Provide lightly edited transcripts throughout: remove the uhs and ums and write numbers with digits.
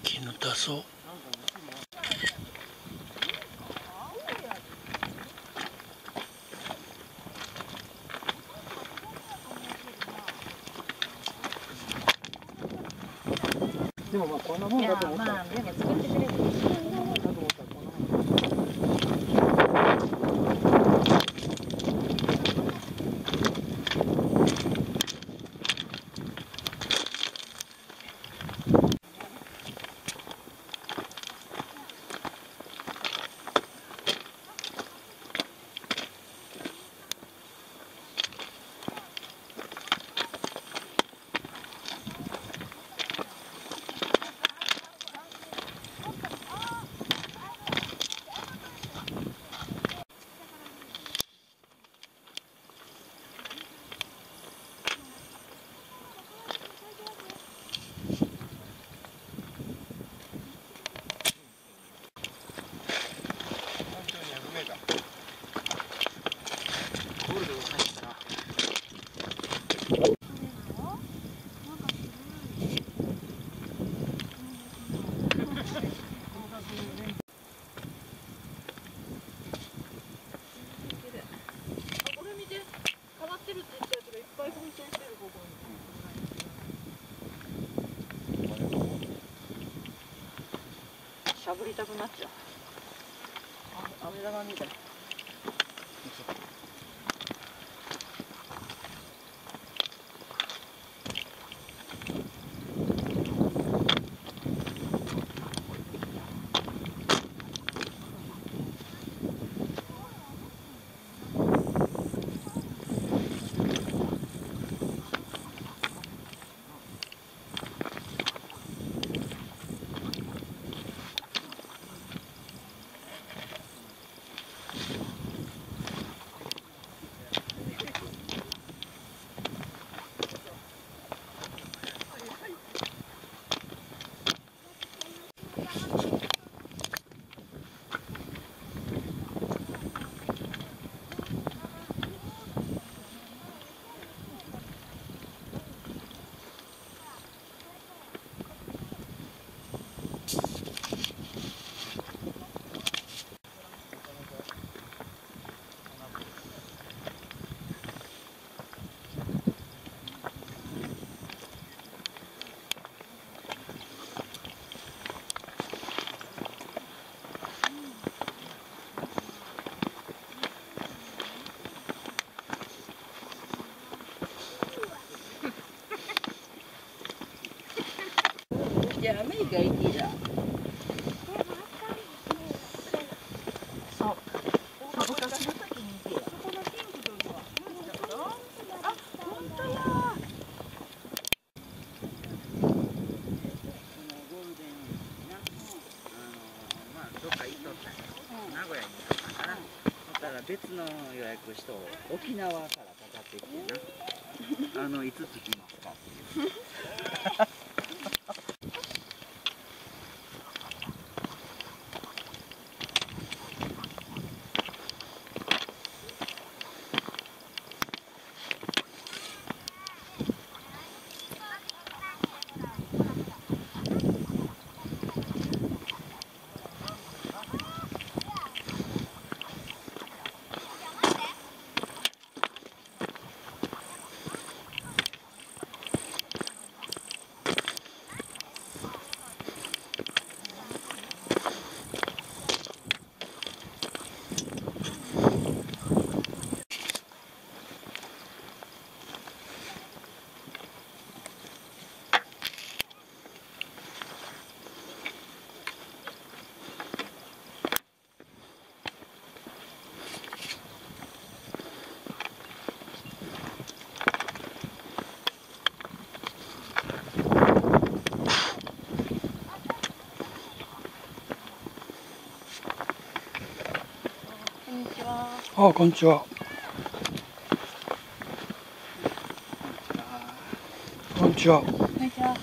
絹田そう。 でもまあこんなもんだと思った。まあでも作ってくれる。しゃぶりたくなっちゃう。あ、飴玉みたい。じゃあアメリカ行きだ。そう。そこの先に行けよ。そこのピンクとは。あ、本当や。 まあどっか行っとったんや。名古屋に行っとったから。そしたら別の予約しと沖縄からかかってきてな。いつ着きますかっていう。 あ、こんにちは。こんにちは。 こんにちは。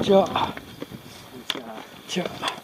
ちは。じゃあ。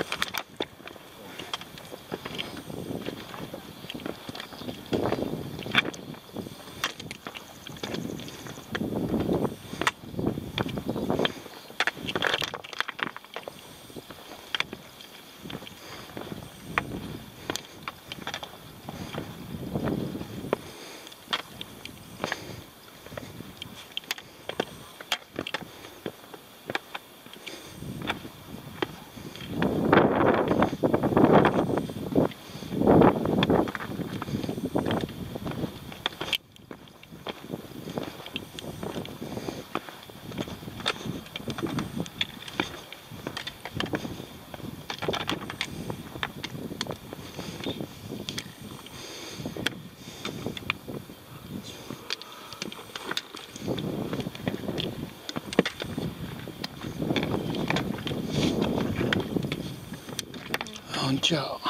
こんにちは。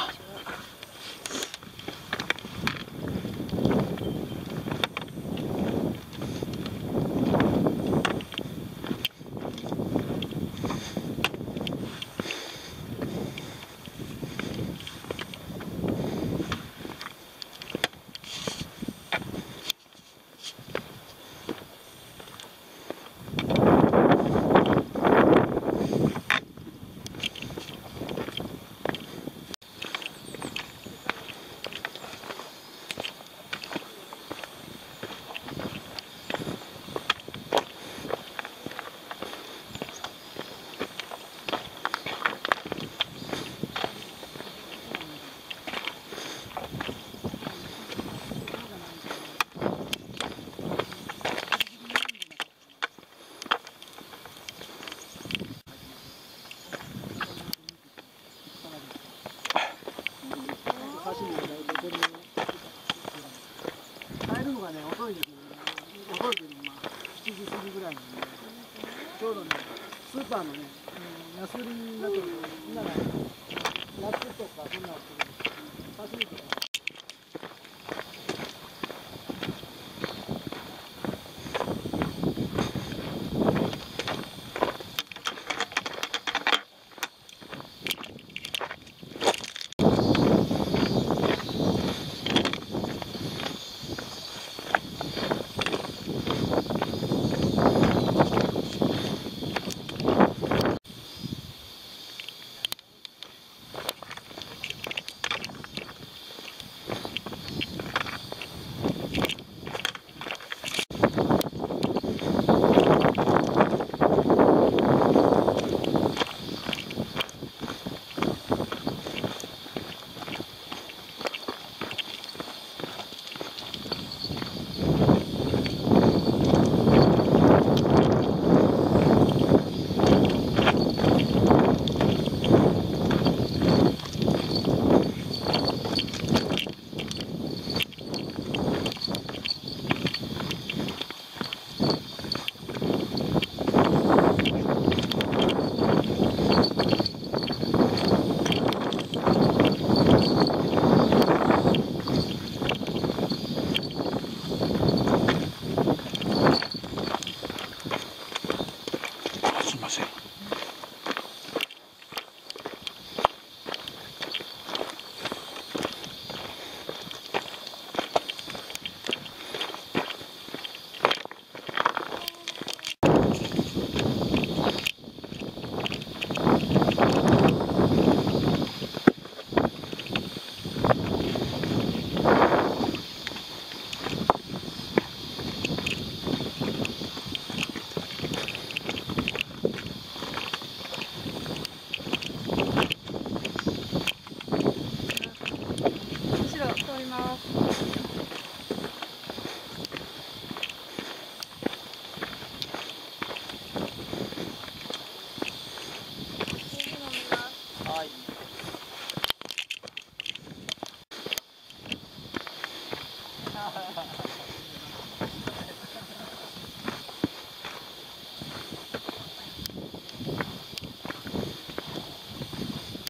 帰るのがね遅いんですよね。遅いけど7時過ぎぐらいなんで、ちょうどねスーパーのね、安売りになってるみんながラップとかそんなの刺身とか。 すいません。 後ろ通ります。 はい。